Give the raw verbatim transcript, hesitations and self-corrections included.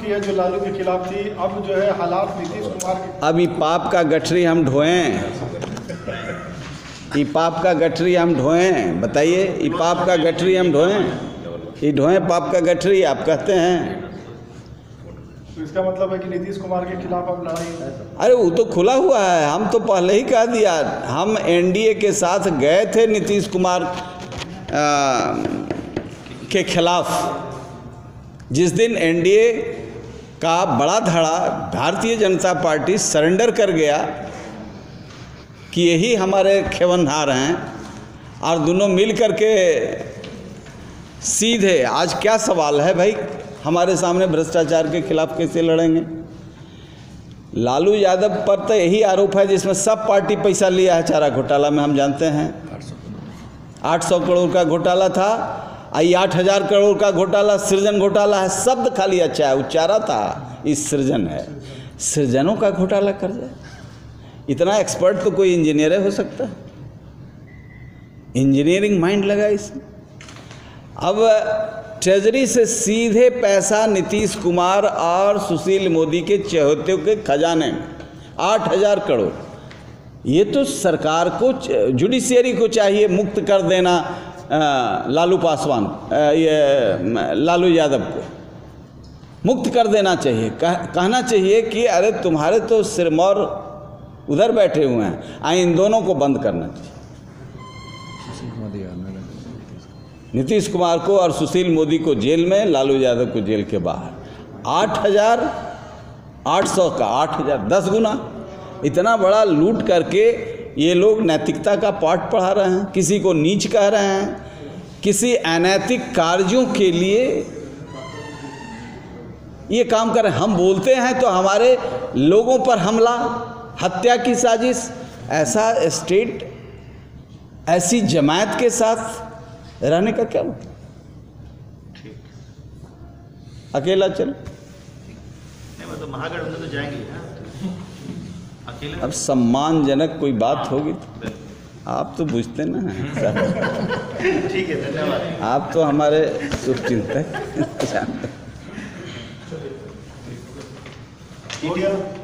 की है जो लालू के खिलाफ थी, अब जो है हालात नीतीश कुमार के। अब ये पाप का गठरी हम ढोएं, ये पाप का गठरी हम ढोएं, बताइए, ये पाप का गठरी हम ढोएं, ये ढोएं पाप का गठरी आप कहते हैं। तो इसका मतलब है कि नीतीश कुमार के खिलाफ अब लड़ाई। अरे वो तो खुला हुआ है, हम तो पहले ही कह दिया, हम एनडीए के साथ गए थे नीतीश कुमार आ, के खिलाफ। जिस दिन एनडीए का बड़ा धड़ा भारतीय जनता पार्टी सरेंडर कर गया कि यही हमारे खेवनहार हैं और दोनों मिल करके सीधे, आज क्या सवाल है भाई, हमारे सामने भ्रष्टाचार के खिलाफ कैसे लड़ेंगे। लालू यादव पर तो यही आरोप है जिसमें सब पार्टी पैसा लिया है चारा घोटाला में, हम जानते हैं आठ सौ करोड़ का घोटाला था, आई आठ हज़ार करोड़ का घोटाला सृजन घोटाला है। शब्द खाली अच्छा है, उच्चारा था, इस सृजन है, सृजनों का घोटाला कर जाए। इतना एक्सपर्ट तो कोई इंजीनियर हो सकता है, इंजीनियरिंग माइंड लगा इसमें। अब ट्रेजरी से सीधे पैसा नीतीश कुमार और सुशील मोदी के चहेतों के खजाने में आठ हज़ार करोड़। ये तो सरकार को, जुडिशियरी को चाहिए मुक्त कर देना आ, लालू पासवान, आ, ये लालू यादव को मुक्त कर देना चाहिए। कह, कहना चाहिए कि अरे तुम्हारे तो सिरमौर उधर बैठे हुए हैं, आ इन दोनों को बंद करना चाहिए, नीतीश कुमार को और सुशील मोदी को जेल में, लालू यादव को जेल के बाहर। आठ हज़ार आठ सौ का आठ हज़ार दस गुना इतना बड़ा लूट करके ये लोग नैतिकता का पाठ पढ़ा रहे हैं, किसी को नीच कह रहे हैं, किसी अनैतिक कार्यों के लिए ये काम कर रहे हैं। हम बोलते हैं तो हमारे लोगों पर हमला, हत्या की साजिश। ऐसा स्टेट, ऐसी जमात के साथ रहने का क्या मतलब? अकेला चल, नहीं मतलब महागठबंधन तो जाएंगे ना, अकेले। अब सम्मानजनक कोई बात होगी तो आप तो बुझते ना हैं। ठीक है, धन्यवाद। आप तो हमारे शुभचिंतक। हो गया।